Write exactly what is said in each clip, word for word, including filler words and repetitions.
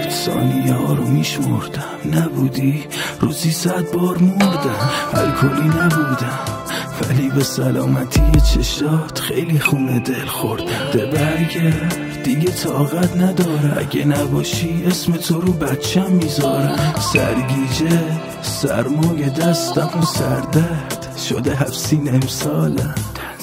ثانیه ها رو میشمردم، نبودی روزی صد بار مردم. الکلی نبودم ولی به سلامتی چشات خیلی خونه دل خوردم. ده برگرد دیگه طاقت ندارم، اگه نباشی اسم تو رو بچم میذارم. سرگیجه سرمایه دستم و سردرد شده هفسین امسالم.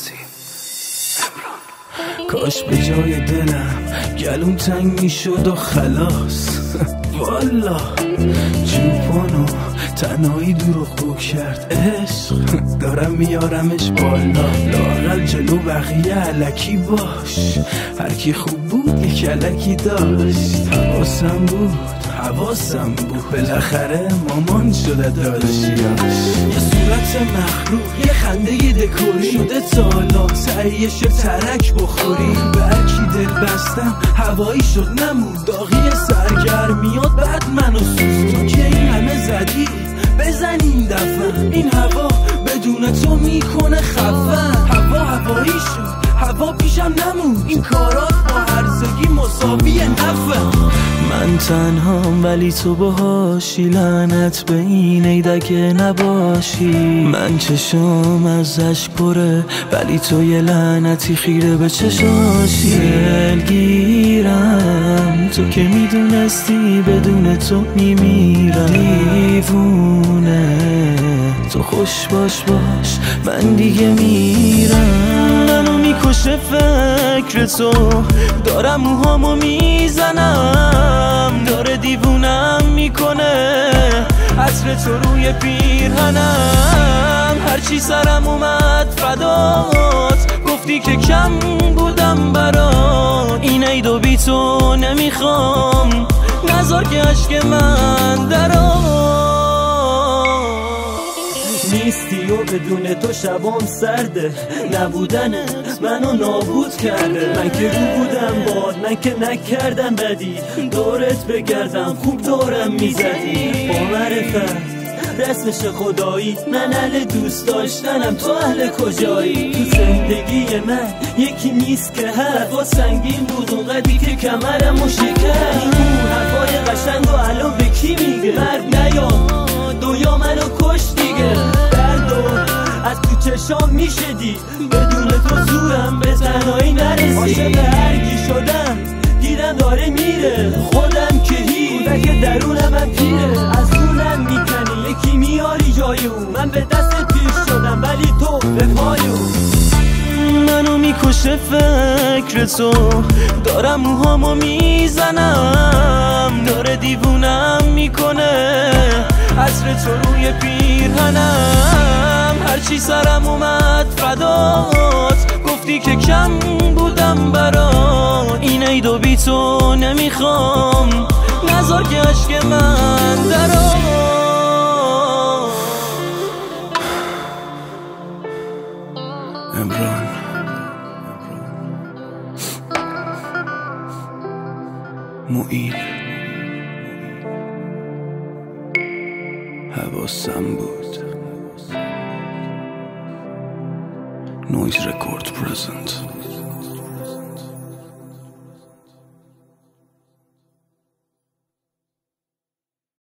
کاش به جای دلم گلوم تنگ میشد و خلاص. والا جوپانو تنهایی دور و خوک کرد عشق، دارم میارمش بالا. لااقل جلو بقیه علکی باش، هرکی خوب بود یک علکی داشت. حواسم بود حواسم بود بالاخره مامان شده داداشیاش. یه صورت مخلوق یه خنده یه دکوری شده تالا، سعیش ترک بخوری. به هرکی دل بستم هوایی شد نمون، داغی سرگرمیات بعد منو سوز. تو که این همه زدی بزن این دفعه، این هوا بدون تو میکنه خفن. هوا هوایی شد هوا پیشم نمون، این کارات با هرزگی مساوی نفع. من تنهام ولی تو باهاشی، لعنت به این عیدک نباشی. من چشام از اشک پره ولی تو یه لعنتی خیره به چشاشی. دلگیرم تو که میدونستی بدون تو میمیرم. دیوونه تو خوش باش باش من دیگه میرم. منو میکشه فکر تو، دارم موهامو میزنم، داره دیوونم میکنه عطر تو روی پیرهنم. هرچی سرم اومد فدات، گفتی که کم بودم برات. این عید و بی تو نمیخوام، نذار که عشق من درات. نیستی و بدون تو شبام سرده، نبودنت منو نابود کرده. من که رو بودم باد، من که نکردم بدی، دورت بگردم خوب دورم میزدی. با معرفت رسمش خدایی، من اهل دوست داشتنم، تو اهل کجایی؟ تو زندگی من یکی نیست که حرفا سنگین بود اونقدی که کمرمو شکست. این حرفای قشنگ و الان به کی میگه؟ مرد نیا دویا منو کش دیگه. درد و از تو چشام میشدی، بدون تو زورم به تنهایی نرسی. عاشق هرگی شدم دیدم داره میره، خودم که هی کودک درونم هم پیره. از اونم میکنی یکی میاری جای اون، من به دست پیش شدم ولی تو به پای اون. منو میکشه فکر تو، دارم موهامو میزنم، داره دیوونم میکنه عطر تو روی پیرهنم. هرچی سرم اومد فدات، گفتی که کم بودم برات. این عید و بی تو نمیخوام، نذار که عشق من درات. عمران معین حواسم بود. نویز رکورد پرزنت.